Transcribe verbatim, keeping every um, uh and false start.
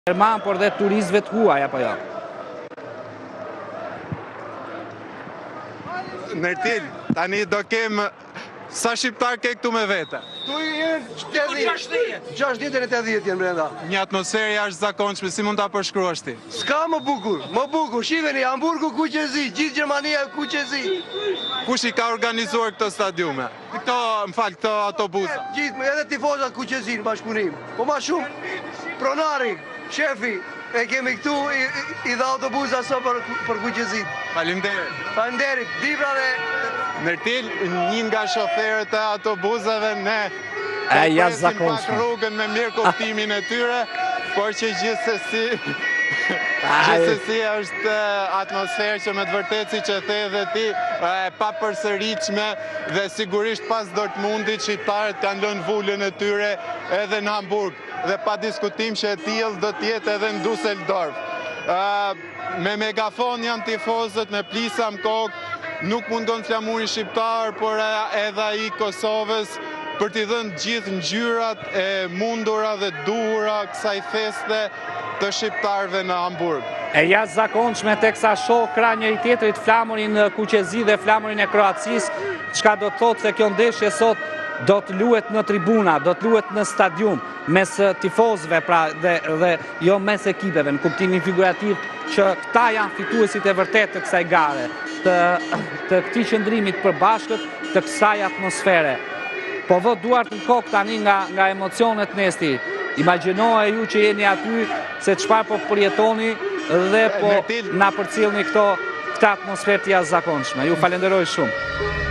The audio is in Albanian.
Gjerman, por dhe turistëve të huaj, apo jo? Nërtil, tani do kem... Sa shqiptar ke këtu me vete? Tu jenë gjashtëdhjetë e tetëdhjetë jenë brenda. Një atmosferë jashtë zakonshme, si mund ta përshkruash ti? S'ka më bukur, më bukur. Shiveni, Hamburgu ku qezi, gjithë Gjermania ku qezi. Kush i ka organizuar këto stadiume? Këto, më fal, këto autobusa? Gjithë, edhe tifozat ku qezi në bashkëpunim. Po ma shumë, pronari, shefi, e kemi këtu i, i dha autobusa sot për, për ku qezi. Faleminderit. Faleminderit, Dibra dhe... Nërtil, një nga shoferët e autobusave ne E, jashtë presim pak zakonshme. rrugën me mirë kuptimin e tyre, por që gjithsesi gjithsesi është atmosferë që me të vërtetë siç e the edhe ti, e papërsëritshme dhe sigurisht pas Dortmundit shqiptarët kanë lënë vulën e tyre edhe në Hamburg dhe pa diskutim që e tillë do të jetë edhe në Düsseldorf. Me megafon janë tifozët, me plisa më kokë. Nuk mungon flamurin shqiptar, por edhe ai Kosovës për t'i dhënë gjithë ngjyrat e mundura dhe duhura kësaj feste të shqiptarëve në Hamburg. E jashtë zakonshme teksa shoh krah njëri tjetrit flamurin kuqezi dhe flamurin e Kroacisë, çka do të thotë se kjo ndeshje sot do të luhet në tribuna, do të luhet në stadium, mes tifozëve pra dhe, dhe jo mes ekipeve, në kuptimin figurativ që këta janë fituesit e vërtet të kësaj gare, të, të këtij qëndrimit përbashkët, të kësaj atmosfere. Po vë duart në kokë tani nga, nga emocionet Nesti. Imagjinoje ju që jeni aty se çfarë po përjetoni dhe po na përcjellni këto këtë atmosferë të jashtëzakonshme. Ju falenderoj shumë.